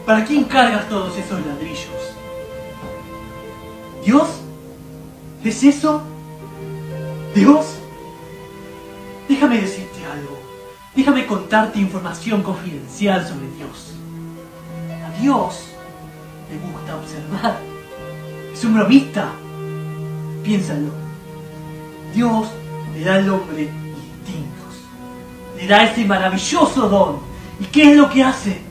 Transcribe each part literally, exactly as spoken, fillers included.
¿Para quién cargas todos esos ladrillos? ¿Dios? ¿Es eso? ¿Dios? Déjame decirte algo. Déjame contarte información confidencial sobre Dios. A Dios le gusta observar. Es un bromista. Piénsalo. Dios le da al hombre instintos. Le da ese maravilloso don. ¿Y qué es lo que hace?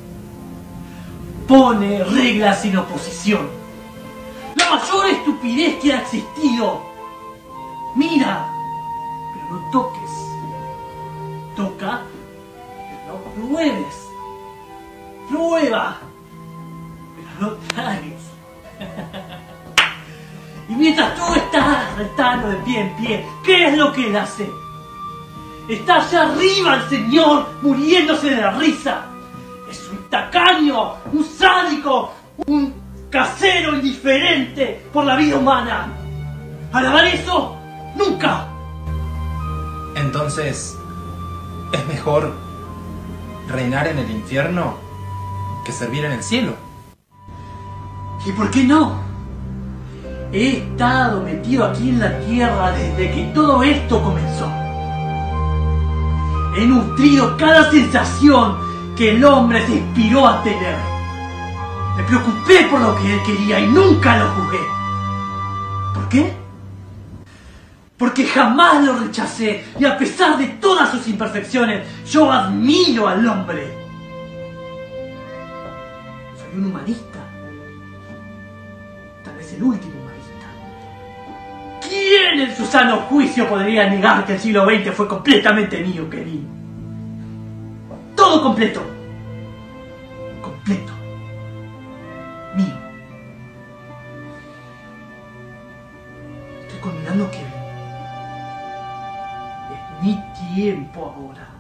Pone reglas sin oposición. La mayor estupidez que ha existido. Mira, pero no toques. Toca, pero no pruebes. Prueba, pero no tragues. Y mientras tú estás saltando de pie en pie, ¿qué es lo que él hace? Está allá arriba el Señor muriéndose de la risa. Es un tacaño, un sádico, un casero indiferente por la vida humana. ¿Alabar eso? ¡Nunca! Entonces, ¿es mejor reinar en el infierno que servir en el cielo? ¿Y por qué no? He estado metido aquí en la tierra desde que todo esto comenzó. He nutrido cada sensación que el hombre se inspiró a tener. Me preocupé por lo que él quería y nunca lo juzgué. ¿Por qué? Porque jamás lo rechacé y a pesar de todas sus imperfecciones, yo admiro al hombre. Soy un humanista. Tal vez el último humanista. ¿Quién en su sano juicio podría negar que el siglo veinte fue completamente mío, querido? Todo completo. Completo. Mío. Estoy condenando que es mi tiempo ahora.